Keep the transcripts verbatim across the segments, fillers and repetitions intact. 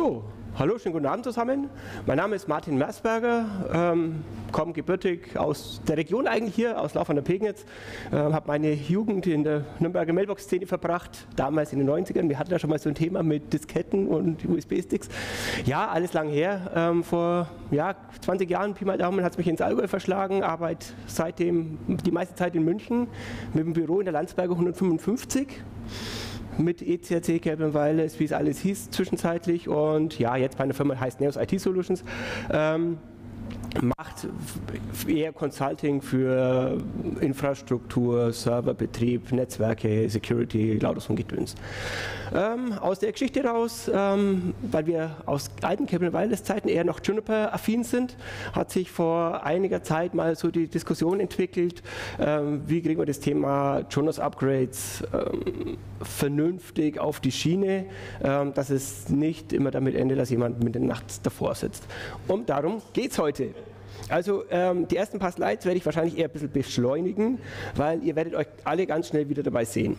So, hallo, schönen guten Abend zusammen. Mein Name ist Martin Mersberger, ähm, komme gebürtig aus der Region eigentlich hier, aus Lauf an der Pegnitz. Äh, habe meine Jugend in der Nürnberger Mailbox-Szene verbracht, damals in den neunzigern. Wir hatten da schon mal so ein Thema mit Disketten und U S B-Sticks. Ja, alles lang her. Ähm, vor ja, zwanzig Jahren, Pi mal Daumen, hat es mich ins Allgäu verschlagen. Arbeite seitdem die meiste Zeit in München mit dem Büro in der Landsberger hundertfünfundfünfzig. Mit E C R C, Captain Wireless, wie es alles hieß zwischenzeitlich, und ja, jetzt bei einer Firma, heißt Neos I T Solutions, ähm, macht eher Consulting für Infrastruktur, Serverbetrieb, Netzwerke, Security, lauter und Gedöns. Ähm, aus der Geschichte raus, ähm, weil wir aus alten Captain Wireless Zeiten eher noch Juniper-affin sind, hat sich vor einiger Zeit mal so die Diskussion entwickelt, ähm, wie kriegen wir das Thema Jonas Upgrades ähm, vernünftig auf die Schiene, ähm, dass es nicht immer damit endet, dass jemand mit der Nacht davor sitzt. Und darum geht es heute. Also ähm, die ersten paar Slides werde ich wahrscheinlich eher ein bisschen beschleunigen, weil ihr werdet euch alle ganz schnell wieder dabei sehen.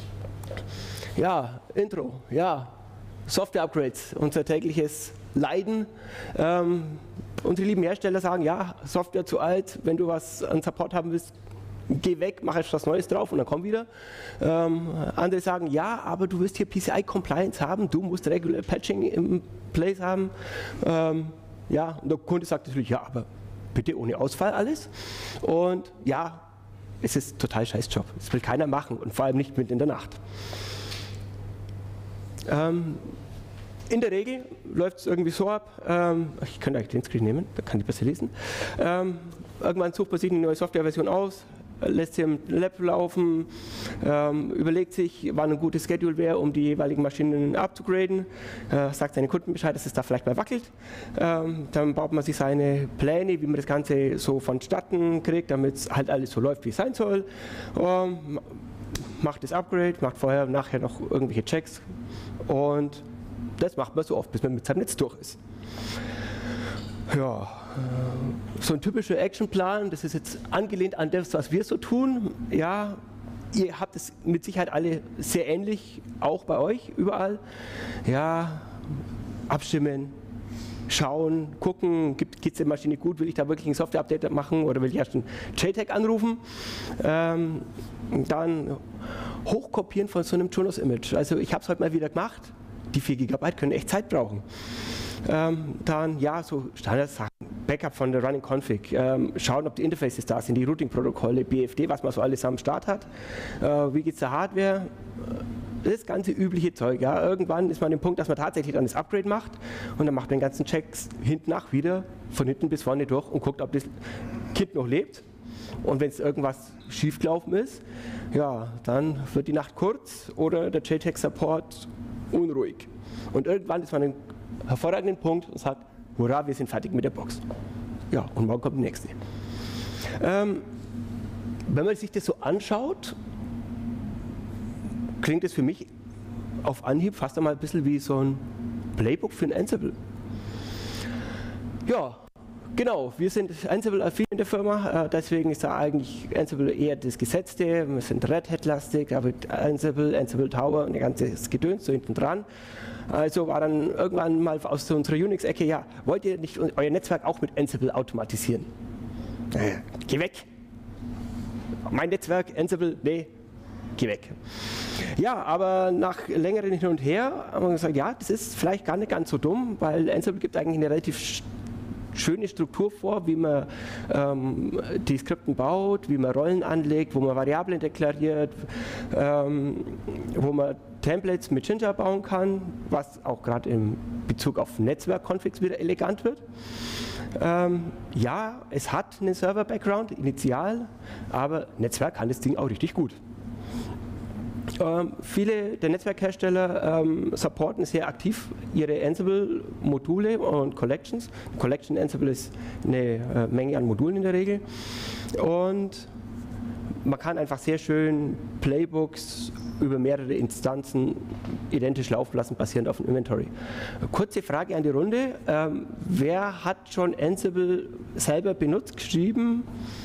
Ja, Intro, ja, Software-Upgrades, unser tägliches Leiden. Ähm, unsere lieben Hersteller sagen, ja, Software zu alt, wenn du was an Support haben willst, geh weg, mach etwas Neues drauf und dann komm wieder. Ähm, andere sagen, ja, aber du wirst hier P C I-Compliance haben, du musst Regular Patching im Place haben. Ähm, ja, und der Kunde sagt natürlich, ja, aber bitte ohne Ausfall alles. Und ja, es ist total scheiß Job. Das will keiner machen und vor allem nicht mitten in der Nacht. Ähm, in der Regel läuft es irgendwie so ab, ähm, ich könnte eigentlich den Screen nehmen, da kann ich besser lesen. Ähm, irgendwann sucht man sich eine neue Softwareversion aus, lässt sie im Lab laufen, ähm, überlegt sich, wann ein gutes Schedule wäre, um die jeweiligen Maschinen abzugraden, äh, sagt seinen Kunden Bescheid, dass es da vielleicht mal wackelt. Ähm, dann baut man sich seine Pläne, wie man das Ganze so vonstatten kriegt, damit es halt alles so läuft, wie es sein soll. Ähm, macht das Upgrade, macht vorher und nachher noch irgendwelche Checks, und das macht man so oft, bis man mit seinem Netz durch ist. Ja, so ein typischer Actionplan, das ist jetzt angelehnt an das, was wir so tun. Ja, ihr habt es mit Sicherheit alle sehr ähnlich, auch bei euch, überall. Ja, abstimmen, schauen, gucken, geht es der Maschine gut, will ich da wirklich ein Software-Update machen oder will ich erst einen J TAG anrufen. Ähm, dann hochkopieren von so einem Jonas-Image. Also ich habe es heute mal wieder gemacht, die vier Gigabyte können echt Zeit brauchen. Ähm, dann, ja, so Standardsachen, Backup von der Running Config, ähm, schauen, ob die Interfaces da sind, die Routing-Protokolle, B F D, was man so alles am Start hat, äh, wie geht es der Hardware, das ganze übliche Zeug. Ja. Irgendwann ist man an dem Punkt, dass man tatsächlich dann das Upgrade macht, und dann macht man den ganzen Checks hinten nach wieder, von hinten bis vorne durch, und guckt, ob das Kind noch lebt. Und wenn es irgendwas schiefgelaufen ist, ja, dann wird die Nacht kurz oder der J TAG-Support unruhig. Und irgendwann ist man an einem hervorragenden Punkt und sagt, hurra, wir sind fertig mit der Box. Ja, und morgen kommt die nächste. Ähm, wenn man sich das so anschaut, klingt es für mich auf Anhieb fast einmal ein bisschen wie so ein Playbook für ein Ansible. Ja, genau, wir sind Ansible-affin in der Firma, äh, deswegen ist da eigentlich Ansible eher das Gesetzte. Wir sind Red Hat-lastig, da wird Ansible, Ansible Tower und ein ganzes Gedöns so hinten dran. Also war dann irgendwann mal aus so unserer Unix-Ecke, ja, wollt ihr nicht euer Netzwerk auch mit Ansible automatisieren? Äh, geh weg! Mein Netzwerk, Ansible, nee, geh weg. Ja, aber nach längerem Hin und Her haben wir gesagt, ja, das ist vielleicht gar nicht ganz so dumm, weil Ansible gibt eigentlich eine relativ schöne Struktur vor, wie man ähm, die Skripten baut, wie man Rollen anlegt, wo man Variablen deklariert, ähm, wo man Templates mit Jinja bauen kann, was auch gerade im Bezug auf Netzwerk-Configs wieder elegant wird. Ähm, ja, es hat einen Server-Background initial, aber Netzwerk kann das Ding auch richtig gut. Ähm, viele der Netzwerkhersteller ähm, supporten sehr aktiv ihre Ansible-Module und Collections. Collection Ansible ist eine äh, Menge an Modulen in der Regel. Und man kann einfach sehr schön Playbooks über mehrere Instanzen identisch laufen lassen, basierend auf dem Inventory. Kurze Frage an die Runde. Ähm, wer hat schon Ansible selber benutzt, geschrieben?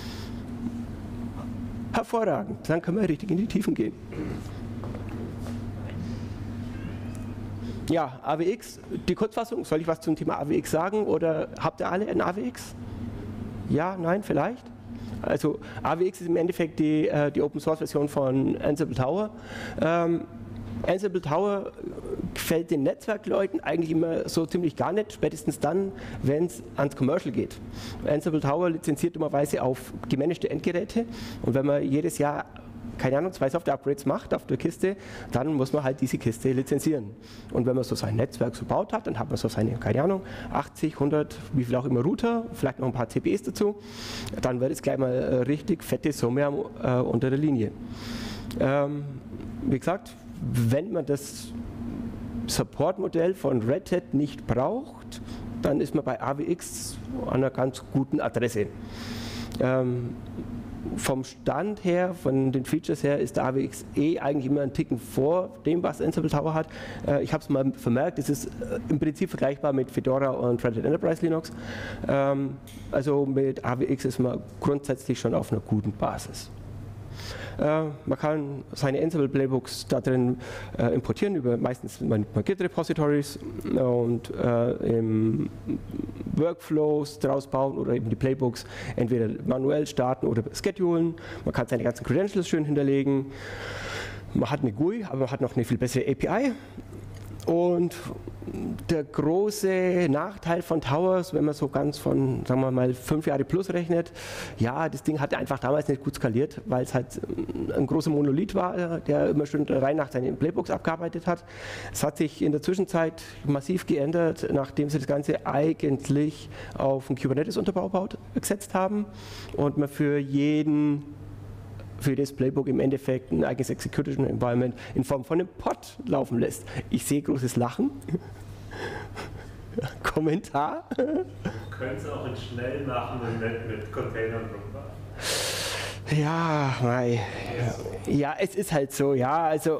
Hervorragend, dann können wir richtig in die Tiefen gehen. Ja, A W X, die Kurzfassung, soll ich was zum Thema A W X sagen oder habt ihr alle ein A W X? Ja, nein, vielleicht? Also A W X ist im Endeffekt die, äh, die Open-Source-Version von Ansible Tower. Ähm, Ansible Tower gefällt den Netzwerkleuten eigentlich immer so ziemlich gar nicht, spätestens dann, wenn es ans Commercial geht. Ansible Tower lizenziert dummerweise auf gemanagte Endgeräte und wenn man jedes Jahr, keine Ahnung, zwei Software-Upgrades macht auf der Kiste, dann muss man halt diese Kiste lizenzieren. Und wenn man so sein Netzwerk so baut hat, dann hat man so seine, keine Ahnung, achtzig, hundert, wie viel auch immer Router, vielleicht noch ein paar C P Es dazu, dann wird es gleich mal äh, richtig fette Summe äh, unter der Linie. Ähm, wie gesagt, wenn man das Support-Modell von Red Hat nicht braucht, dann ist man bei A W X an einer ganz guten Adresse. Ähm, vom Stand her, von den Features her, ist der A W X eh eigentlich immer einen Ticken vor dem, was Ansible Tower hat. Äh, ich habe es mal vermerkt, es ist äh, im Prinzip vergleichbar mit Fedora und Red Hat Enterprise Linux. Ähm, also mit A W X ist man grundsätzlich schon auf einer guten Basis. Äh, man kann seine Ansible Playbooks da drin äh, importieren, über meistens Git Repositories und äh, im Workflows draus bauen oder eben die Playbooks entweder manuell starten oder schedulen. Man kann seine ganzen Credentials schön hinterlegen. Man hat eine G U I, aber man hat noch eine viel bessere A P I. Und der große Nachteil von Towers, wenn man so ganz von, sagen wir mal, fünf Jahre plus rechnet, ja, das Ding hat einfach damals nicht gut skaliert, weil es halt ein großer Monolith war, der immer schön rein nach seinen Playbooks abgearbeitet hat. Es hat sich in der Zwischenzeit massiv geändert, nachdem sie das Ganze eigentlich auf einen Kubernetes-Unterbau gesetzt haben und man für jeden für das Playbook im Endeffekt ein eigenes Execution Environment in Form von einem Pod laufen lässt. Ich sehe großes Lachen. Kommentar? Du könntest auch in schnell machen und nicht mit Containern drüber. Ja, mei. Ja, es ist halt so, ja, also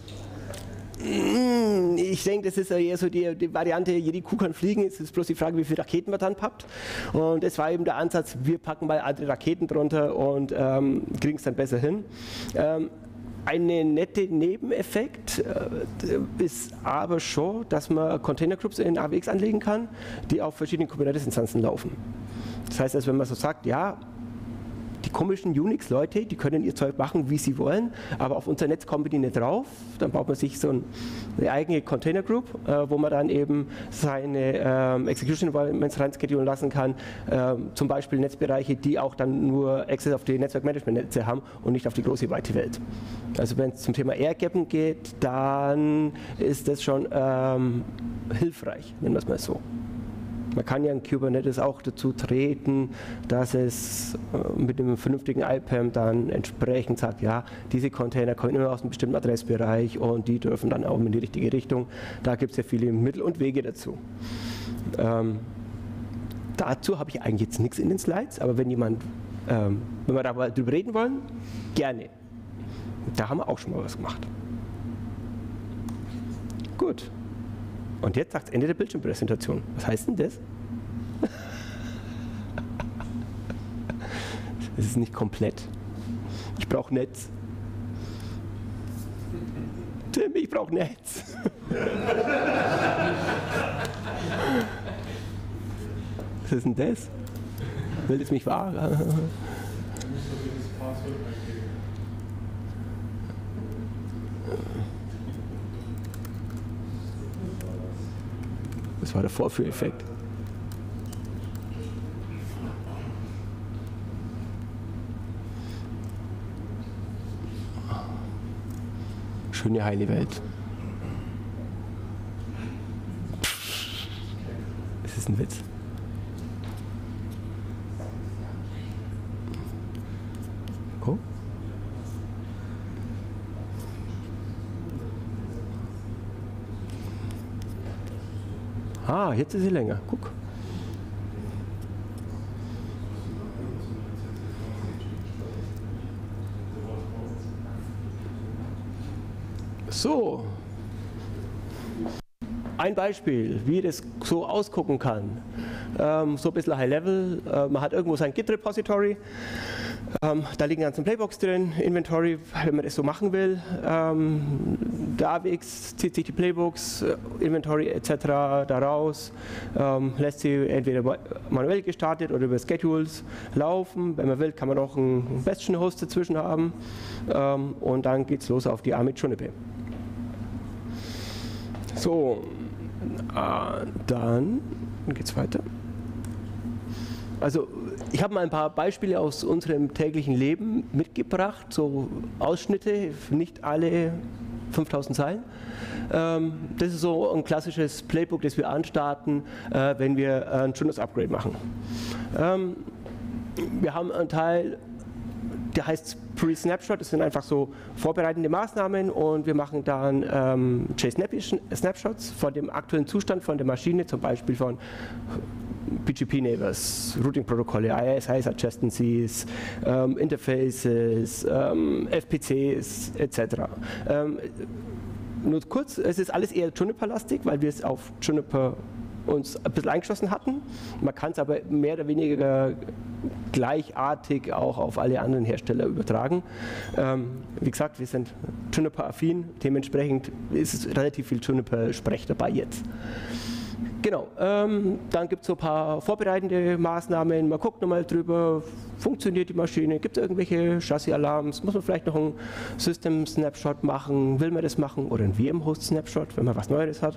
ich denke, das ist ja eher so die, die Variante, jede Kuh kann fliegen, es ist bloß die Frage, wie viele Raketen man dann packt. Und das war eben der Ansatz, wir packen mal andere Raketen drunter und ähm, kriegen es dann besser hin. Ähm, Eine nette Nebeneffekt äh, ist aber schon, dass man Container Groups in A W X anlegen kann, die auf verschiedenen Kubernetes-Instanzen laufen. Das heißt, also, wenn man so sagt, ja, die komischen Unix-Leute, die können ihr Zeug machen, wie sie wollen, aber auf unser Netz kommen die nicht drauf. Dann baut man sich so ein, eine eigene Container Group, äh, wo man dann eben seine ähm, Execution Environments reinschedulen lassen kann, ähm, zum Beispiel Netzbereiche, die auch dann nur Access auf die Netzwerkmanagement-Netze haben und nicht auf die große weite Welt. Also wenn es zum Thema Air-Gappen geht, dann ist das schon ähm, hilfreich, nennen wir es mal so. Man kann ja in Kubernetes auch dazu treten, dass es mit einem vernünftigen I P A M dann entsprechend sagt, ja, diese Container kommen immer aus einem bestimmten Adressbereich und die dürfen dann auch in die richtige Richtung. Da gibt es ja viele Mittel und Wege dazu. Ähm, dazu habe ich eigentlich jetzt nichts in den Slides, aber wenn jemand, ähm, wenn wir darüber reden wollen, gerne. Da haben wir auch schon mal was gemacht. Gut. Und jetzt sagt es Ende der Bildschirmpräsentation. Was heißt denn das? Das ist nicht komplett. Ich brauche Netz. Tim, ich brauche Netz. Was ist denn das? Will das mich wahr? Das war der Vorführeffekt. Schöne heile Welt. Es ist ein Witz. Oh. Ah, jetzt ist sie länger. Guck. So. Ein Beispiel, wie das so ausgucken kann. Ähm, so ein bisschen High Level. Äh, man hat irgendwo sein Git Repository. Ähm, da liegen ganzen Playbooks drin, Inventory, wenn man das so machen will. Ähm, der A W X zieht sich die Playbooks, Inventory et cetera daraus, ähm, lässt sie entweder manuell gestartet oder über Schedules laufen. Wenn man will, kann man auch einen Bastion-Host dazwischen haben ähm, und dann geht es los auf die A mit Juniper. So, äh, dann geht es weiter. Also ich habe mal ein paar Beispiele aus unserem täglichen Leben mitgebracht, so Ausschnitte, nicht alle fünftausend Zeilen. Ähm, das ist so ein klassisches Playbook, das wir anstarten, äh, wenn wir ein Junos-Upgrade machen. Ähm, wir haben einen Teil, der heißt Pre-Snapshot, das sind einfach so vorbereitende Maßnahmen und wir machen dann ähm, J Snapshots von dem aktuellen Zustand von der Maschine, zum Beispiel von P G P-Neighbors, Routing-Protokolle, I S Is, Adjacencies, ähm, Interfaces, ähm, F P Cs et cetera. Ähm, nur kurz, es ist alles eher Juniper-lastig, weil wir es auf Juniper uns ein bisschen eingeschossen hatten. Man kann es aber mehr oder weniger gleichartig auch auf alle anderen Hersteller übertragen. Ähm, wie gesagt, wir sind Juniper-affin, dementsprechend ist es relativ viel Juniper-Sprech dabei jetzt. Genau, ähm, dann gibt es so ein paar vorbereitende Maßnahmen, man guckt nochmal drüber, funktioniert die Maschine, gibt es irgendwelche Chassis-Alarms, muss man vielleicht noch einen System-Snapshot machen, will man das machen oder einen V M-Host-Snapshot, wenn man was Neues hat.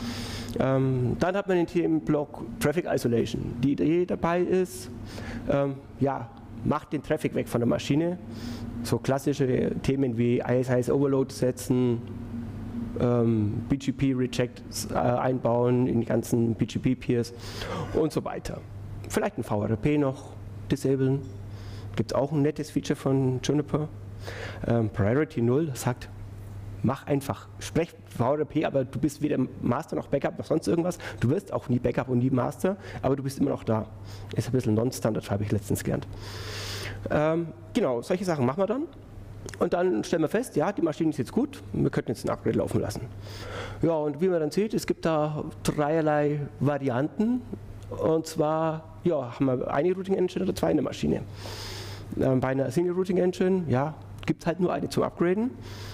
Ähm, dann hat man den Themenblock Traffic Isolation. Die Idee dabei ist, ähm, ja, macht den Traffic weg von der Maschine. So klassische Themen wie I S Is Overload setzen, ähm, B G P Rejects äh, einbauen in die ganzen B G P-Peers und so weiter. Vielleicht ein V R P noch disablen. Gibt es auch ein nettes Feature von Juniper. Ähm, Priority null sagt, mach einfach, sprech V R P, aber du bist weder Master noch Backup noch sonst irgendwas. Du wirst auch nie Backup und nie Master, aber du bist immer noch da. Ist ein bisschen Non-Standard, habe ich letztens gelernt. Ähm, genau, solche Sachen machen wir dann. Und dann stellen wir fest, ja, die Maschine ist jetzt gut, wir könnten jetzt ein Upgrade laufen lassen. Ja, und wie man dann sieht, es gibt da dreierlei Varianten. Und zwar, ja, haben wir eine Routing Engine oder zwei in der Maschine. Ähm, bei einer Single Routing Engine, ja, gibt es halt nur eine zum Upgraden.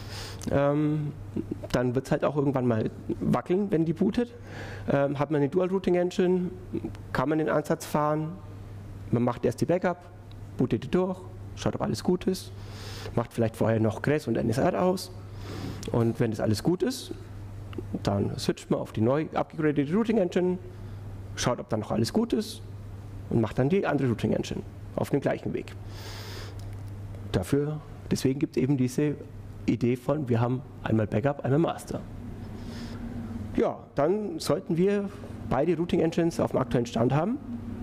Ähm, dann wird es halt auch irgendwann mal wackeln, wenn die bootet. Ähm, hat man eine Dual Routing Engine, kann man den Ansatz fahren, man macht erst die Backup, bootet die durch, schaut, ob alles gut ist, macht vielleicht vorher noch Gress und N S R aus und wenn das alles gut ist, dann switcht man auf die neu abgegradete Routing Engine, schaut, ob dann noch alles gut ist und macht dann die andere Routing Engine auf dem gleichen Weg. Dafür, deswegen gibt es eben diese Idee von, wir haben einmal Backup, einmal Master. Ja, dann sollten wir beide Routing Engines auf dem aktuellen Stand haben.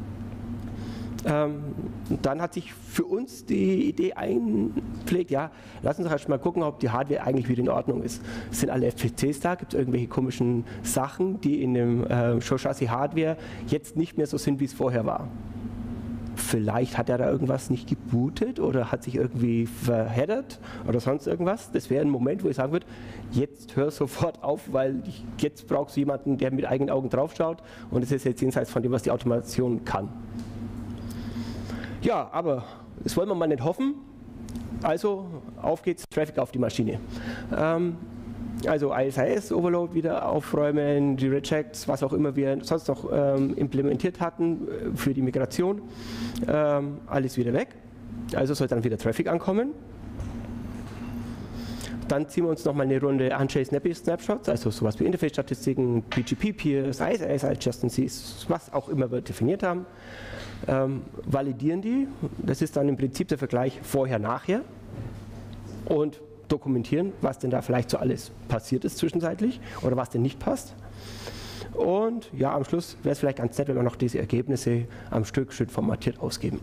Ähm, dann hat sich für uns die Idee eingepflegt, ja, lass uns doch erst mal gucken, ob die Hardware eigentlich wieder in Ordnung ist. Sind alle F P Cs da? Gibt es irgendwelche komischen Sachen, die in dem äh, Show-Chassis-Hardware jetzt nicht mehr so sind, wie es vorher war? Vielleicht hat er da irgendwas nicht gebootet oder hat sich irgendwie verheddert oder sonst irgendwas. Das wäre ein Moment, wo ich sagen würde, jetzt hör sofort auf, weil ich, jetzt brauchst du jemanden, der mit eigenen Augen drauf schaut und das ist jetzt jenseits von dem, was die Automation kann. Ja, aber das wollen wir mal nicht hoffen. Also auf geht's, Traffic auf die Maschine. Ähm, also I S Is Overload wieder aufräumen, die Rejects, was auch immer wir sonst noch ähm, implementiert hatten für die Migration, ähm, alles wieder weg. Also soll dann wieder Traffic ankommen. Dann ziehen wir uns nochmal eine Runde Unchased Snappy Snapshots, also sowas wie Interface-Statistiken, P G P-Peers, I S Is, Adjacencies, was auch immer wir definiert haben. Ähm, validieren die, das ist dann im Prinzip der Vergleich vorher-nachher und dokumentieren, was denn da vielleicht so alles passiert ist zwischenzeitlich oder was denn nicht passt. Und ja, am Schluss wäre es vielleicht ganz nett, wenn wir noch diese Ergebnisse am Stück schön formatiert ausgeben.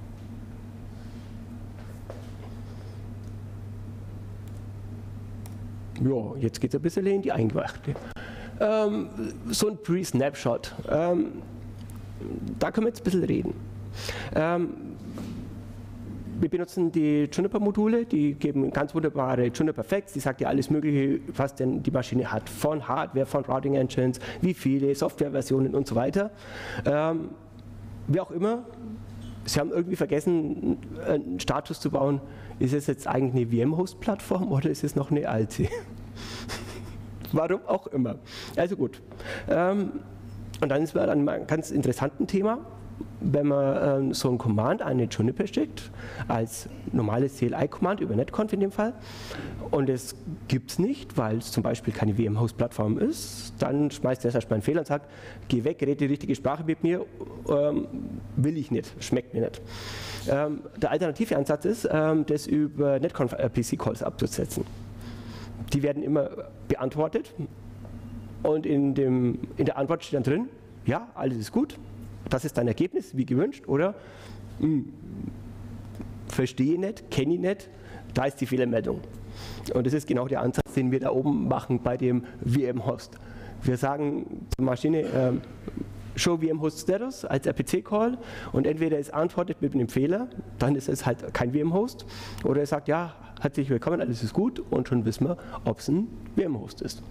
Ja, jetzt geht es ein bisschen in die Eingemachte. Ähm, so ein Pre-Snapshot. Ähm, Da können wir jetzt ein bisschen reden. Ähm, wir benutzen die Juniper-Module, die geben ganz wunderbare Juniper-Facts, die sagt ja alles Mögliche, was denn die Maschine hat, von Hardware, von Routing Engines, wie viele, Softwareversionen und so weiter. Ähm, wie auch immer, Sie haben irgendwie vergessen, einen Status zu bauen, ist es jetzt eigentlich eine V M-Host-Plattform oder ist es noch eine alte? Warum auch immer. Also gut. Ähm, und dann ist man an einem ganz interessanten Thema. Wenn man ähm, so ein Command an den Juniper schickt, als normales C L I-Command über netconf in dem Fall, und es gibt es nicht, weil es zum Beispiel keine V M-Host-Plattform ist, dann schmeißt er erstmal einen Fehler und sagt, geh weg, red die richtige Sprache mit mir, ähm, will ich nicht, schmeckt mir nicht. Ähm, der alternative Ansatz ist, ähm, das über netconf-P C-Calls abzusetzen. Die werden immer beantwortet und in, dem, in der Antwort steht dann drin, ja, alles ist gut. Das ist dein Ergebnis, wie gewünscht, oder hm, verstehe nicht, kenne ich nicht, da ist die Fehlermeldung. Und das ist genau der Ansatz, den wir da oben machen bei dem V M-Host. Wir sagen zur Maschine, äh, show V M-Host Status als R P C-Call und entweder es antwortet mit einem Fehler, dann ist es halt kein V M-Host, oder es sagt, ja, herzlich willkommen, alles ist gut und schon wissen wir, ob es ein V M-Host ist.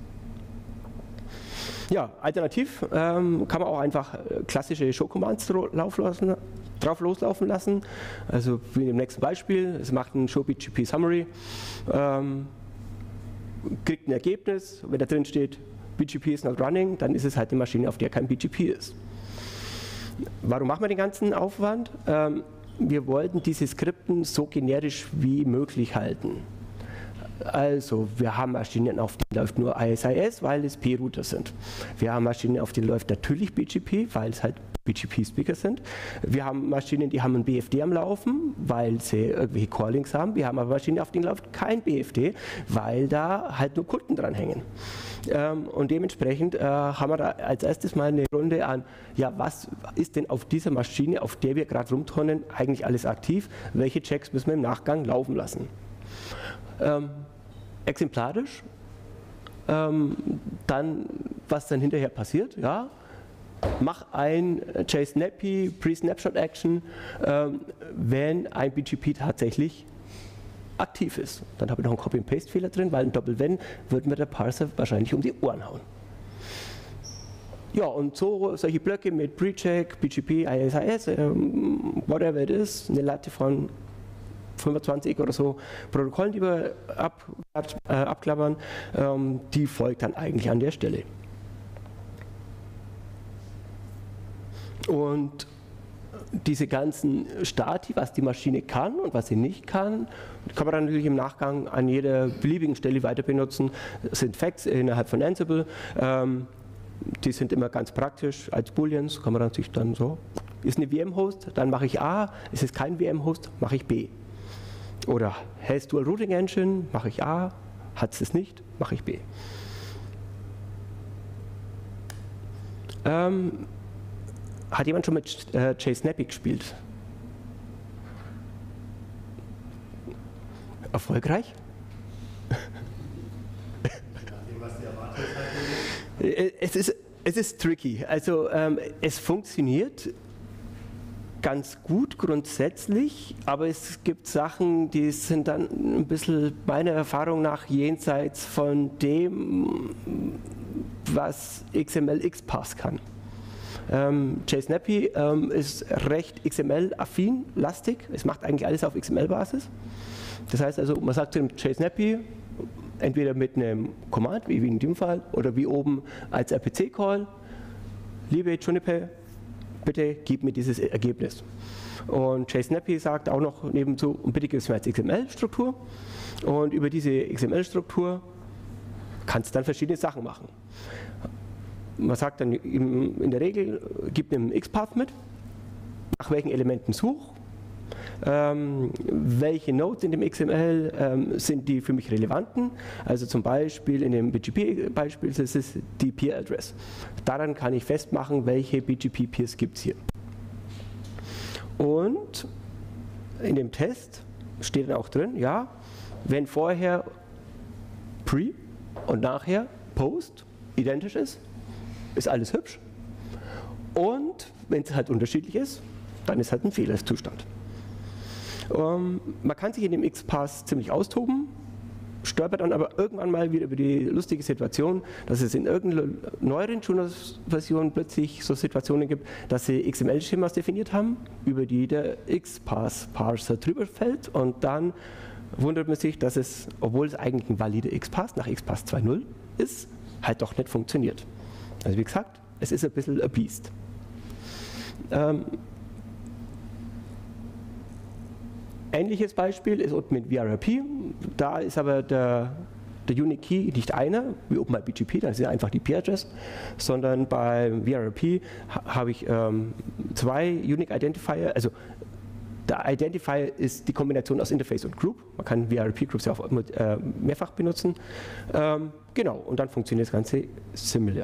Ja, alternativ ähm, kann man auch einfach klassische Show-Commands drauf, drauf loslaufen lassen. Also wie in dem nächsten Beispiel, es macht ein Show B G P Summary, ähm, kriegt ein Ergebnis, wenn da drin steht, B G P is not running, dann ist es halt eine Maschine, auf der kein B G P ist. Warum machen wir den ganzen Aufwand? Ähm, wir wollten diese Skripten so generisch wie möglich halten. Also, wir haben Maschinen, auf denen läuft nur I S I S, weil es P-Router sind. Wir haben Maschinen, auf denen läuft natürlich B G P, weil es halt B G P-Speaker sind. Wir haben Maschinen, die haben ein B F D am Laufen, weil sie irgendwelche Callings haben. Wir haben aber Maschinen, auf denen läuft kein B F D, weil da halt nur Kunden dran hängen. Ähm, und dementsprechend äh, haben wir da als erstes mal eine Runde an, ja, was ist denn auf dieser Maschine, auf der wir gerade rumturnen, eigentlich alles aktiv? Welche Checks müssen wir im Nachgang laufen lassen? Ähm, exemplarisch, ähm, dann, was dann hinterher passiert, ja, mach ein JSnappy Pre-Snapshot-Action, ähm, wenn ein B G P tatsächlich aktiv ist. Dann habe ich noch einen Copy-and-Paste-Fehler drin, weil ein Doppel-Wenn wird mir der Parser wahrscheinlich um die Ohren hauen. Ja, und so solche Blöcke mit Pre-Check, B G P, I S I S, ähm, whatever it is, eine Latte von fünfundzwanzig oder so Protokollen, die wir ab, äh, abklappern, ähm, die folgt dann eigentlich an der Stelle. Und diese ganzen Stati, was die Maschine kann und was sie nicht kann, kann man dann natürlich im Nachgang an jeder beliebigen Stelle weiter benutzen. Das sind Facts innerhalb von Ansible. Ähm, die sind immer ganz praktisch als Booleans, kann man dann sich dann so, ist eine V M-Host, dann mache ich A, ist es kein V M-Host, mache ich B. Oder has Dual Routing Engine, mache ich A, hat es es nicht, mache ich B. Ähm, hat jemand schon mit äh, JSnappy gespielt? Erfolgreich? es, ist, es ist tricky. Also ähm, es funktioniert ganz gut grundsätzlich, aber es gibt Sachen, die sind dann ein bisschen meiner Erfahrung nach jenseits von dem, was X M L X Pass kann. Ähm, JSnappy ähm, ist recht X M L-affin, lastig, es macht eigentlich alles auf X M L-Basis. Das heißt also, man sagt zu dem JSnappy, entweder mit einem Command, wie in dem Fall, oder wie oben als R P C-Call, liebe Juniper, bitte gib mir dieses Ergebnis. Und JSnappy sagt auch noch nebenzu, und bitte gib es mir als X M L-Struktur. Und über diese X M L-Struktur kannst du dann verschiedene Sachen machen. Man sagt dann in der Regel, gib einem X Path mit, nach welchen Elementen such, ähm, welche Nodes in dem X M L ähm, sind die für mich relevanten. Also zum Beispiel in dem B G P-Beispiel ist es die Peer-Address. Daran kann ich festmachen, welche B G P-Peers gibt es hier. Und in dem Test steht dann auch drin, ja, wenn vorher Pre und nachher Post identisch ist, ist alles hübsch. Und wenn es halt unterschiedlich ist, dann ist halt ein Fehlerzustand. Um, man kann sich in dem X Pass ziemlich austoben, stolpert dann aber irgendwann mal wieder über die lustige Situation, dass es in irgendeiner neueren Junos-Version plötzlich so Situationen gibt, dass sie X M L-Schemas definiert haben, über die der X Pass-Parser drüber fällt und dann wundert man sich, dass es, obwohl es eigentlich ein valider XPath nach XPath zwei Punkt null ist, halt doch nicht funktioniert. Also wie gesagt, es ist ein bisschen a beast. Ähm, ähnliches Beispiel ist unten mit V R P. Da ist aber der, der Unique Key nicht einer, wie oben bei B G P, das ist ja einfach die P Address, sondern bei V R P ha, habe ich ähm, zwei Unique Identifier, also der Identifier ist die Kombination aus Interface und Group. Man kann V R P-Groups ja auch immer, äh, mehrfach benutzen. Ähm, genau, und dann funktioniert das Ganze similar.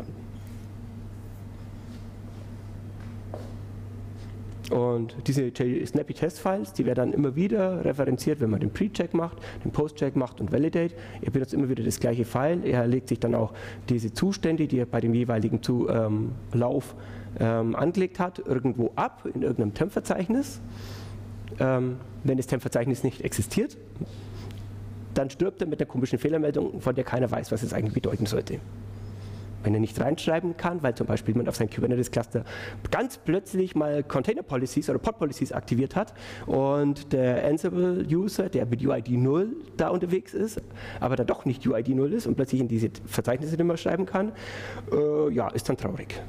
Und diese Snappy-Test-Files, die werden dann immer wieder referenziert, wenn man den Pre-Check macht, den Post-Check macht und Validate. Er benutzt immer wieder das gleiche File. Er legt sich dann auch diese Zustände, die er bei dem jeweiligen zu, ähm, Lauf ähm, angelegt hat, irgendwo ab in irgendeinem Temp-Verzeichnis. Ähm, wenn das Temp-Verzeichnis nicht existiert, dann stirbt er mit einer komischen Fehlermeldung, von der keiner weiß, was es eigentlich bedeuten sollte. Wenn er nicht reinschreiben kann, weil zum Beispiel man auf sein Kubernetes-Cluster ganz plötzlich mal Container-Policies oder Pod-Policies aktiviert hat und der Ansible-User, der mit U I D null da unterwegs ist, aber da doch nicht U I D null ist und plötzlich in diese Verzeichnisse nicht mehr schreiben kann, äh, ja, ist dann traurig.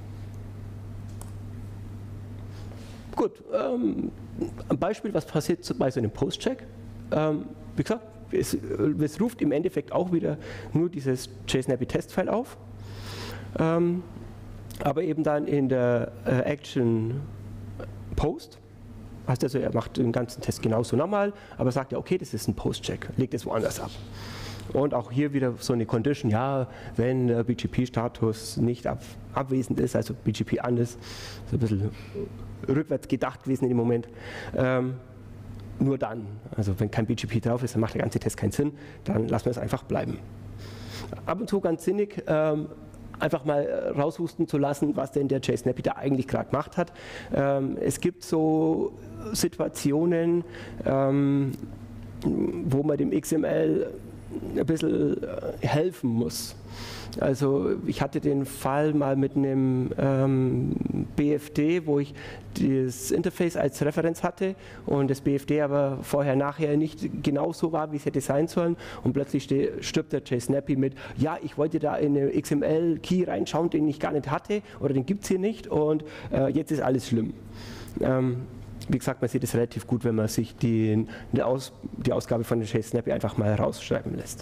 Gut, ähm, ein Beispiel, was passiert bei so einem Post-Check. Ähm, wie gesagt, es, es ruft im Endeffekt auch wieder nur dieses JSnappy-Test-File auf. Ähm, aber eben dann in der äh, Action Post, heißt also, er macht den ganzen Test genauso normal, aber sagt ja, okay, das ist ein Post-Check, legt es woanders ab. Und auch hier wieder so eine Condition, ja, wenn der B G P-Status nicht ab, abwesend ist, also B G P an ist, so ein bisschen rückwärts gedacht gewesen in dem Moment, ähm, nur dann, also wenn kein B G P drauf ist, dann macht der ganze Test keinen Sinn, dann lassen wir es einfach bleiben. Ab und zu ganz sinnig, ähm, einfach mal raushusten zu lassen, was denn der JSnappy da eigentlich gerade gemacht hat. Ähm, es gibt so Situationen, ähm, wo man dem X M L ein bisschen helfen muss. Also ich hatte den Fall mal mit einem ähm, B F D, wo ich das Interface als Referenz hatte und das B F D aber vorher, nachher nicht genau so war, wie es hätte sein sollen und plötzlich stirbt der JSnappy mit, ja, ich wollte da in eine X M L-Key reinschauen, den ich gar nicht hatte oder den gibt es hier nicht und äh, jetzt ist alles schlimm. Ähm, Wie gesagt, man sieht es relativ gut, wenn man sich die, die, Aus, die Ausgabe von den JSnappy einfach mal rausschreiben lässt.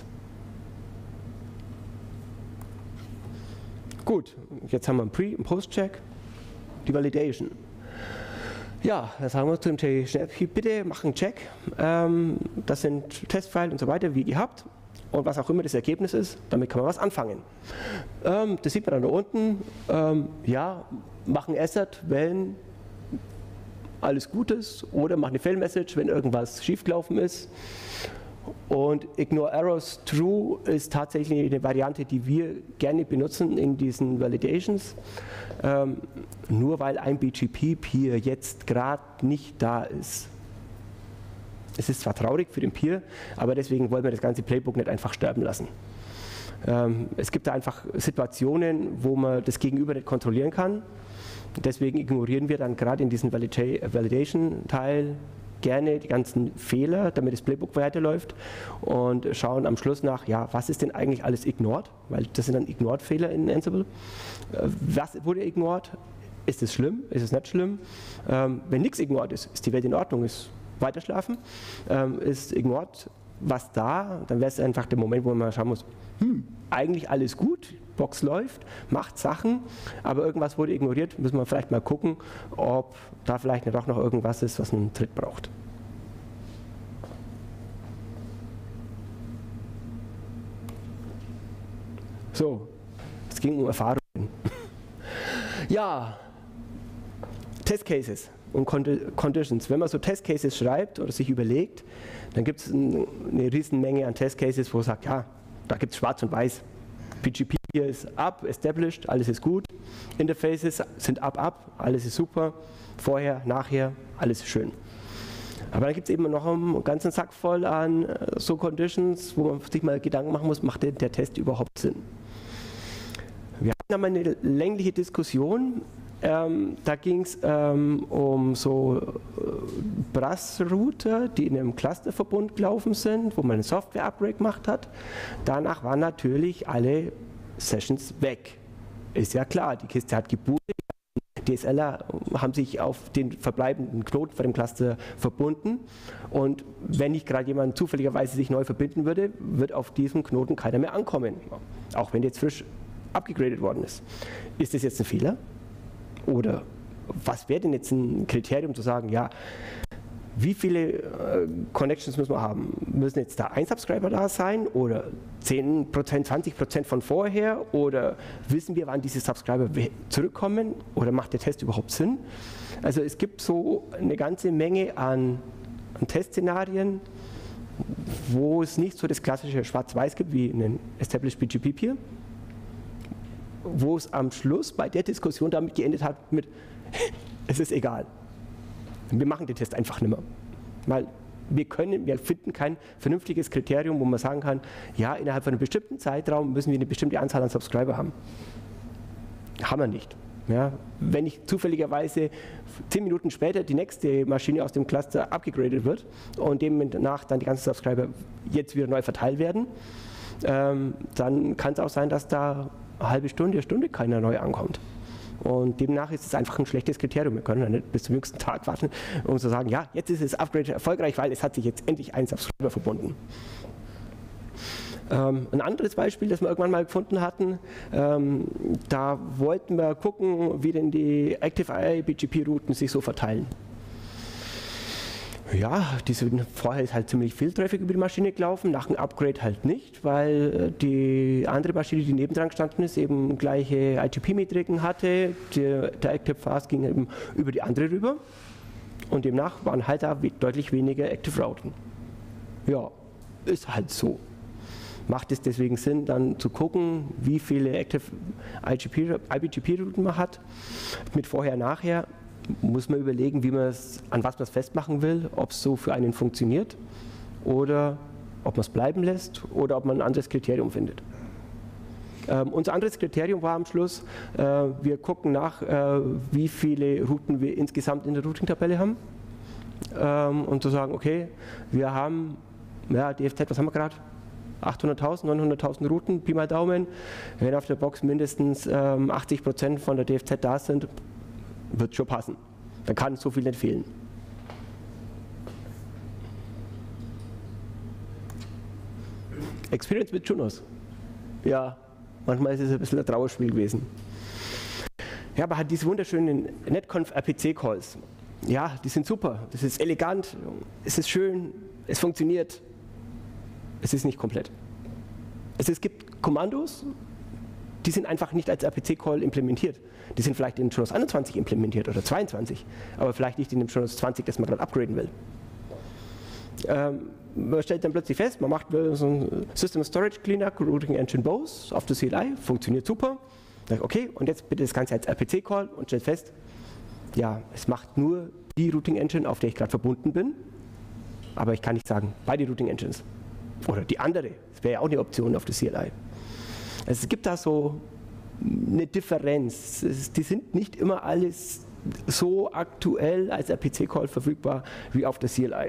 Gut, jetzt haben wir einen Pre- und Post-Check, die Validation. Ja, da sagen wir zum JSnappy, bitte mach einen Check. Ähm, das sind Testfiles und so weiter, wie gehabt. Und was auch immer das Ergebnis ist, damit kann man was anfangen. Ähm, das sieht man dann da unten. Ähm, ja, mach ein Asset, wenn alles gut ist, oder mach eine Fail-Message, wenn irgendwas schiefgelaufen ist. Und Ignore Errors True ist tatsächlich eine Variante, die wir gerne benutzen in diesen Validations. Ähm, nur weil ein B G P-Peer jetzt gerade nicht da ist. Es ist zwar traurig für den Peer, aber deswegen wollen wir das ganze Playbook nicht einfach sterben lassen. Ähm, es gibt da einfach Situationen, wo man das Gegenüber nicht kontrollieren kann. Deswegen ignorieren wir dann gerade in diesem Validation-Teil gerne die ganzen Fehler, damit das Playbook weiterläuft und schauen am Schluss nach, ja, was ist denn eigentlich alles ignored, weil das sind dann Ignored-Fehler in Ansible. Was wurde ignored? Ist es schlimm? Ist es nicht schlimm? Ähm, wenn nichts ignored ist, ist die Welt in Ordnung, ist weiter schlafen. Ähm, ist ignored was da, dann wäre es einfach der Moment, wo man schauen muss, hm, eigentlich alles gut, Box läuft, macht Sachen, aber irgendwas wurde ignoriert, müssen wir vielleicht mal gucken, ob da vielleicht doch noch irgendwas ist, was einen Tritt braucht. So, es ging um Erfahrungen. Ja, Test Cases und Conditions. Wenn man so Test Cases schreibt oder sich überlegt, dann gibt es eine riesen Menge an Test Cases, wo man sagt, ja, da gibt es schwarz und weiß. P G P hier ist up, established, alles ist gut. Interfaces sind up, up, alles ist super. Vorher, nachher, alles ist schön. Aber dann gibt es eben noch einen ganzen Sack voll an so Conditions, wo man sich mal Gedanken machen muss, macht der, der Test überhaupt Sinn? Wir hatten einmal eine längliche Diskussion Ähm, da ging es ähm, um so äh, Bus-Router, die in einem Clusterverbund gelaufen sind, wo man ein Software-Upgrade gemacht hat. Danach waren natürlich alle Sessions weg. Ist ja klar, die Kiste hat gebootet. DSLer haben sich auf den verbleibenden Knoten vor dem Cluster verbunden und wenn nicht gerade jemand zufälligerweise sich neu verbinden würde, wird auf diesem Knoten keiner mehr ankommen, auch wenn der jetzt frisch abgegradet worden ist. Ist das jetzt ein Fehler? Oder was wäre denn jetzt ein Kriterium zu sagen, ja, wie viele äh, Connections müssen wir haben? Müssen jetzt da ein Subscriber da sein oder zehn Prozent, zwanzig Prozent von vorher? Oder wissen wir, wann diese Subscriber zurückkommen? Oder macht der Test überhaupt Sinn? Also es gibt so eine ganze Menge an, an Testszenarien, wo es nicht so das klassische Schwarz-Weiß gibt wie einen Established B G P Peer, wo es am Schluss bei der Diskussion damit geendet hat mit, es ist egal. Wir machen den Test einfach nicht mehr. Weil wir können, wir finden kein vernünftiges Kriterium, wo man sagen kann, ja, innerhalb von einem bestimmten Zeitraum müssen wir eine bestimmte Anzahl an Subscriber haben. Haben wir nicht. Ja, wenn nicht zufälligerweise zehn Minuten später die nächste Maschine aus dem Cluster abgegradet wird und demnach dann die ganzen Subscriber jetzt wieder neu verteilt werden, ähm, dann kann es auch sein, dass da eine halbe Stunde, eine Stunde keiner neu ankommt. Und demnach ist es einfach ein schlechtes Kriterium. Wir können ja nicht bis zum jüngsten Tag warten, um zu sagen, ja, jetzt ist das Upgrade erfolgreich, weil es hat sich jetzt endlich ein Subscriber verbunden. Ähm, ein anderes Beispiel, das wir irgendwann mal gefunden hatten, ähm, da wollten wir gucken, wie denn die Active-I I B G P-Routen sich so verteilen. Ja, die sind vorher ist halt ziemlich viel Traffic über die Maschine gelaufen, nach dem Upgrade halt nicht, weil die andere Maschine, die nebendran gestanden ist, eben gleiche I G P-Metriken hatte. Der, der Active Fast ging eben über die andere rüber und demnach waren halt da deutlich weniger Active Routen. Ja, ist halt so. Macht es deswegen Sinn, dann zu gucken, wie viele Active I B G P-Routen man hat, mit vorher, nachher. Muss man überlegen, wie man es, an was man es festmachen will, ob es so für einen funktioniert oder ob man es bleiben lässt oder ob man ein anderes Kriterium findet. Ähm, unser anderes Kriterium war am Schluss, äh, wir gucken nach, äh, wie viele Routen wir insgesamt in der Routing-Tabelle haben ähm, und zu sagen, okay, wir haben, ja, D F Z, was haben wir gerade? achthunderttausend, neunhunderttausend Routen, Pi mal Daumen. Wenn auf der Box mindestens ähm, achtzig Prozent von der D F Z da sind, wird schon passen. Dann kann so viel nicht fehlen. Experience mit Junos. Ja, manchmal ist es ein bisschen ein Trauerspiel gewesen. Ja, aber hat diese wunderschönen Netconf R P C Calls. Ja, die sind super. Das ist elegant, es ist schön, es funktioniert. Es ist nicht komplett. Es, es gibt Kommandos, die sind einfach nicht als R P C Call implementiert. Die sind vielleicht in Junos einundzwanzig implementiert oder zweiundzwanzig, aber vielleicht nicht in dem Junos zwanzig, das man gerade upgraden will. Ähm, man stellt dann plötzlich fest, man macht so ein System Storage Cleanup, Routing Engine Both auf der C L I, funktioniert super. Okay, und jetzt bitte das Ganze als R P C Call und stellt fest, ja, es macht nur die Routing Engine, auf der ich gerade verbunden bin, aber ich kann nicht sagen, beide Routing Engines. Oder die andere, das wäre ja auch eine Option auf der C L I. Also es gibt da so eine Differenz. Es, die sind nicht immer alles so aktuell als R P C Call verfügbar wie auf der C L I.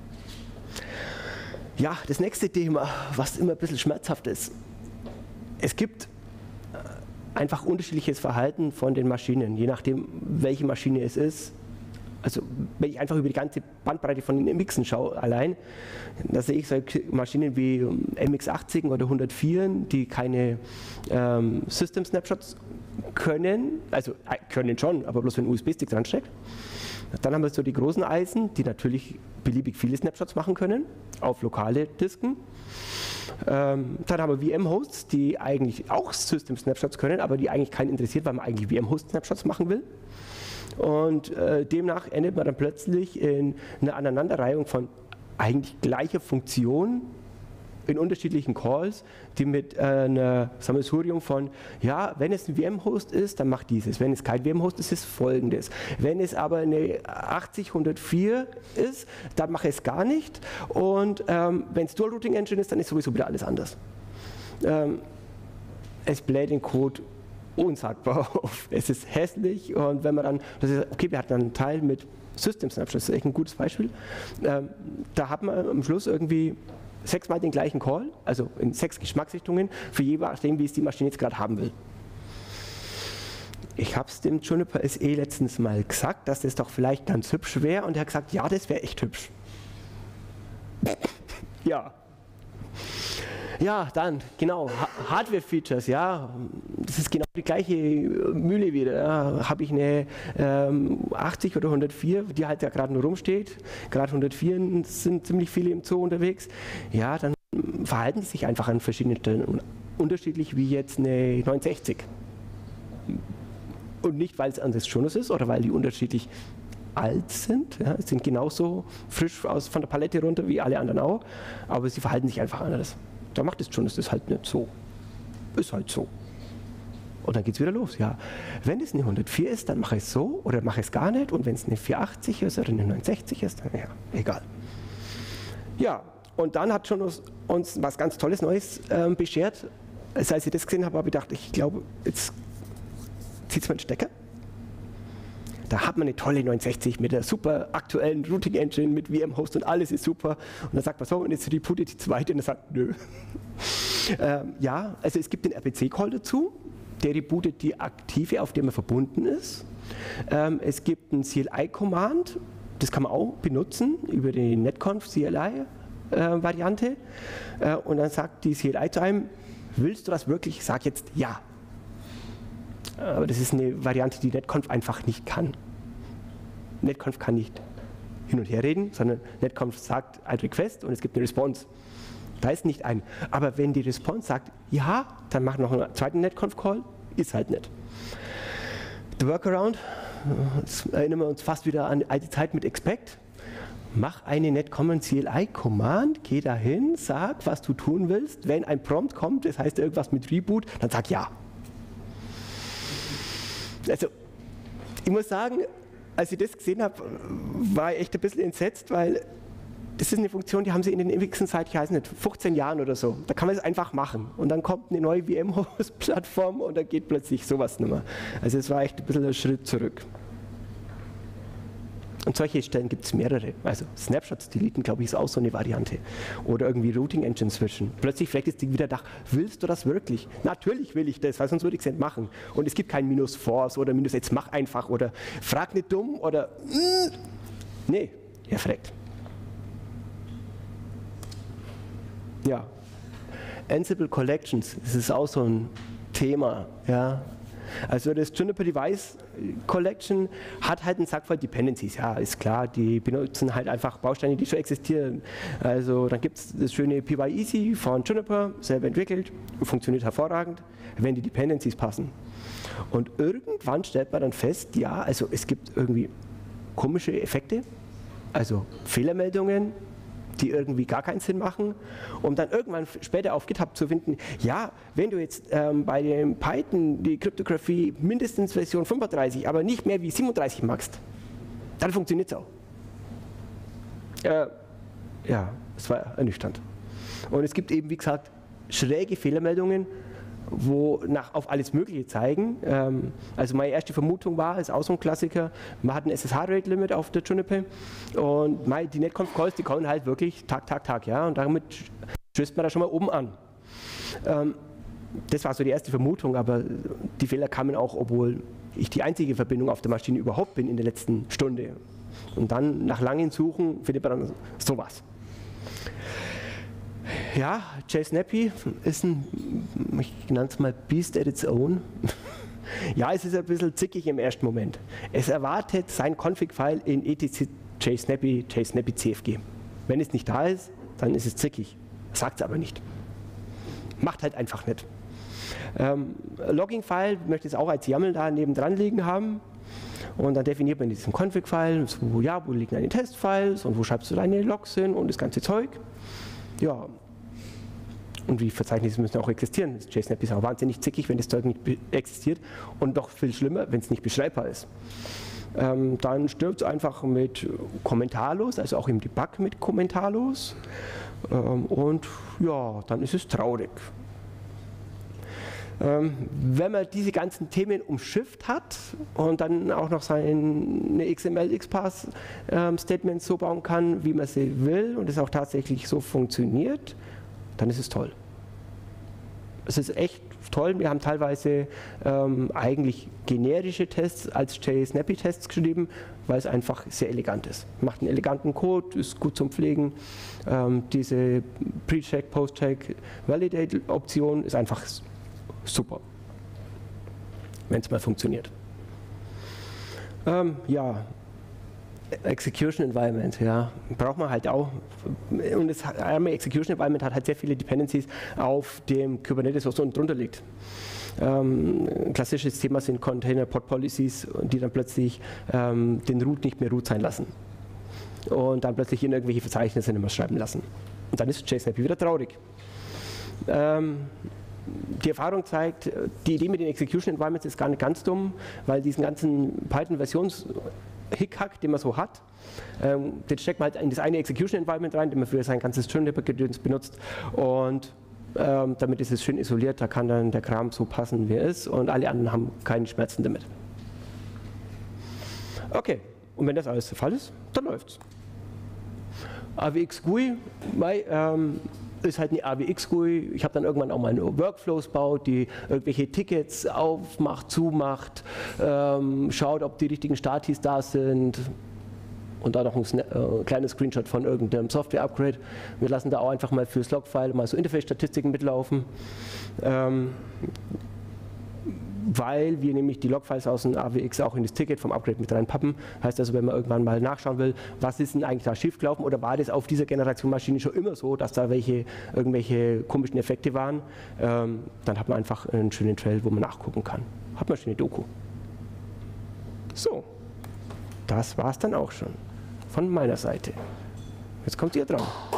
Ja, das nächste Thema, was immer ein bisschen schmerzhaft ist. Es gibt einfach unterschiedliches Verhalten von den Maschinen, je nachdem, welche Maschine es ist. Also wenn ich einfach über die ganze Bandbreite von den M Xen schaue allein, da sehe ich solche Maschinen wie M X achtzig oder hundertvier, die keine ähm, System Snapshots können, also äh, können schon, aber bloß wenn ein U S B-Stick dran steckt. Dann haben wir so die großen Eisen, die natürlich beliebig viele Snapshots machen können, auf lokale Disken. Ähm, dann haben wir V M-Hosts, die eigentlich auch System Snapshots können, aber die eigentlich keinen interessiert, weil man eigentlich V M-Host-Snapshots machen will. Und äh, demnach endet man dann plötzlich in einer Aneinanderreihung von eigentlich gleicher Funktion in unterschiedlichen Calls, die mit äh, einer Sammelsurium von, ja, wenn es ein V M-Host ist, dann macht dieses. Wenn es kein V M-Host ist, ist folgendes. Wenn es aber eine achtzig hundertvier ist, dann mache ich es gar nicht. Und ähm, wenn es Dual Routing Engine ist, dann ist sowieso wieder alles anders. Ähm, es bläht den Code unsagbar auf. Es ist hässlich und wenn man dann, das ist, okay, wir hatten dann einen Teil mit System Snapshot, das ist echt ein gutes Beispiel. Ähm, da hat man am Schluss irgendwie sechsmal den gleichen Call, also in sechs Geschmacksrichtungen, für je nachdem, wie es die Maschine jetzt gerade haben will. Ich habe es dem Juniper S E letztens mal gesagt, dass das doch vielleicht ganz hübsch wäre und er hat gesagt, ja, das wäre echt hübsch. Ja. Ja, dann, genau, Hardware-Features, ja, das ist genau die gleiche Mühle wieder. Ja. Habe ich eine ähm, achtzig oder hundertvier, die halt ja gerade nur rumsteht, gerade hundertvier sind ziemlich viele im Zoo unterwegs, ja, dann verhalten die sich einfach an verschiedenen Stellen unterschiedlich wie jetzt eine neunhundertsechzig. Und nicht, weil es an des Jonas ist oder weil die unterschiedlich alt sind, ja, sind genauso frisch aus, von der Palette runter wie alle anderen auch, aber sie verhalten sich einfach anders. Da macht es schon, das ist halt nicht so. Ist halt so. Und dann geht es wieder los. Ja. Wenn es eine hundertvier ist, dann mache ich es so oder mache ich es gar nicht. Und wenn es eine vierhundertachtzig ist oder eine neunhundertsechzig ist, dann ja, egal. Ja, und dann hat schon uns, uns was ganz Tolles Neues ähm, beschert. Als ich das gesehen habe, habe ich gedacht, ich glaube, jetzt zieht es mal den Stecker. Da hat man eine tolle neunhundertsechzig mit der super aktuellen Routing Engine, mit V M-Host und alles ist super. Und dann sagt man so, und jetzt rebootet die zweite und er sagt, nö. ähm, ja, also es gibt den R P C-Call dazu, der rebootet die aktive, auf der man verbunden ist. Ähm, es gibt ein C L I-Command, das kann man auch benutzen über die netconf C L I-Variante. Äh, äh, und dann sagt die C L I zu einem, willst du das wirklich? Sag jetzt ja. Aber das ist eine Variante, die netconf einfach nicht kann. netconf kann nicht hin und her reden, sondern netconf sagt ein Request und es gibt eine Response. Da ist nicht ein. Aber wenn die Response sagt, ja, dann mach noch einen zweiten netconf-Call, ist halt nicht. The Workaround, jetzt erinnern wir uns fast wieder an die Zeit mit expect. Mach eine netcommon C L I-Command, geh dahin, sag, was du tun willst. Wenn ein Prompt kommt, das heißt irgendwas mit Reboot, dann sag ja. Also, ich muss sagen, als ich das gesehen habe, war ich echt ein bisschen entsetzt, weil das ist eine Funktion, die haben sie in den ewigsten seit, ich weiß nicht, fünfzehn Jahren oder so. Da kann man es einfach machen. Und dann kommt eine neue V M-Host-Plattform und da geht plötzlich sowas nicht mehr. Also es war echt ein bisschen ein Schritt zurück. Und solche Stellen gibt es mehrere. Also Snapshots deleten, glaube ich, ist auch so eine Variante. Oder irgendwie Routing Engine switchen. Plötzlich fleckt das Ding wieder nach, willst du das wirklich? Natürlich will ich das, weil sonst würde ich es nicht machen. Und es gibt kein Minus Force oder Minus jetzt mach einfach oder frag nicht dumm oder mm. Nee, er fragt. Ja. Ansible Collections, das ist auch so ein Thema. Ja. Also das Juniper Device Collection hat halt einen Sack voll Dependencies, ja, ist klar, die benutzen halt einfach Bausteine, die schon existieren. Also dann gibt es das schöne P Y Easy von Juniper, selber entwickelt, funktioniert hervorragend, wenn die Dependencies passen. Und irgendwann stellt man dann fest, ja, also es gibt irgendwie komische Effekte, also Fehlermeldungen, die irgendwie gar keinen Sinn machen, um dann irgendwann später auf GitHub zu finden, ja, wenn du jetzt ähm, bei dem Python die Kryptographie mindestens Version fünfunddreißig, aber nicht mehr wie siebenunddreißig magst, dann funktioniert es auch. Äh, ja, es war ernüchternd. Und es gibt eben, wie gesagt, schräge Fehlermeldungen, wo nach, auf alles Mögliche zeigen. Ähm, also meine erste Vermutung war, ist auch so ein Klassiker, man hat ein S S H-Rate-Limit auf der Juniper und meine, die netconf-Calls, die kommen halt wirklich Tag, Tag, Tag, ja, und damit stößt man da schon mal oben an. Ähm, das war so die erste Vermutung, aber die Fehler kamen auch, obwohl ich die einzige Verbindung auf der Maschine überhaupt bin in der letzten Stunde. Und dann nach langem Suchen findet man dann sowas. Ja, JSnappy ist ein, ich nenne es mal Beast at its own. Ja, es ist ein bisschen zickig im ersten Moment. Es erwartet sein Config-File in etc JSnappy, JSnappy C F G. Wenn es nicht da ist, dann ist es zickig. Sagt es aber nicht. Macht halt einfach nicht. Ähm, Logging-File möchte es auch als YAML da nebendran liegen haben. Und dann definiert man diesen Config-File, wo, ja, wo liegen deine Test-Files und wo schreibst du deine Logs hin und das ganze Zeug. Ja, und die Verzeichnisse müssen auch existieren. Das JSnappy ist auch wahnsinnig zickig, wenn das Zeug nicht existiert und noch viel schlimmer, wenn es nicht beschreibbar ist. Ähm, dann stirbt es einfach mit kommentarlos, also auch im Debug mit kommentarlos. Ähm, und ja, dann ist es traurig. Ähm, wenn man diese ganzen Themen umschifft hat und dann auch noch seine X M L-XPath-Statements so bauen kann, wie man sie will und es auch tatsächlich so funktioniert, dann ist es toll. Es ist echt toll. Wir haben teilweise ähm, eigentlich generische Tests als JSnappy-Tests geschrieben, weil es einfach sehr elegant ist. Macht einen eleganten Code, ist gut zum Pflegen. Ähm, diese Pre-Check, Post-Check, Validate-Option ist einfach super, wenn es mal funktioniert. Ähm, ja, Execution Environment, ja, braucht man halt auch. Und das arme Execution Environment hat halt sehr viele Dependencies auf dem Kubernetes, was unten drunter liegt. Ähm, ein klassisches Thema sind Container Pod Policies, die dann plötzlich ähm, den Root nicht mehr Root sein lassen. Und dann plötzlich in irgendwelche Verzeichnisse nicht mehr schreiben lassen. Und dann ist JSnappy wieder traurig. Ähm, Die Erfahrung zeigt, die Idee mit den Execution Environments ist gar nicht ganz dumm, weil diesen ganzen Python-Versions-Hickhack, den man so hat, ähm, den steckt man halt in das eine Execution Environment rein, den man für sein ganzes Trimlabber-Gedöns benutzt, und ähm, damit ist es schön isoliert, da kann dann der Kram so passen, wie er ist, und alle anderen haben keine Schmerzen damit. Okay, und wenn das alles der Fall ist, dann läuft's. A W X G U I, bei, ähm, ist halt eine A W X G U I. Ich habe dann irgendwann auch mal Workflows gebaut, die irgendwelche Tickets aufmacht, zumacht, ähm, schaut, ob die richtigen Statis da sind, und da noch ein äh, kleines Screenshot von irgendeinem Software-Upgrade. Wir lassen da auch einfach mal fürs Logfile mal so Interface-Statistiken mitlaufen, ähm, weil wir nämlich die Logfiles aus dem A W X auch in das Ticket vom Upgrade mit reinpappen. Heißt also, wenn man irgendwann mal nachschauen will, was ist denn eigentlich da schiefgelaufen, oder war das auf dieser Generation Maschine schon immer so, dass da welche, irgendwelche komischen Effekte waren, ähm, dann hat man einfach einen schönen Trail, wo man nachgucken kann. Hat man eine schöne Doku. So, das war es dann auch schon von meiner Seite. Jetzt kommt ihr dran.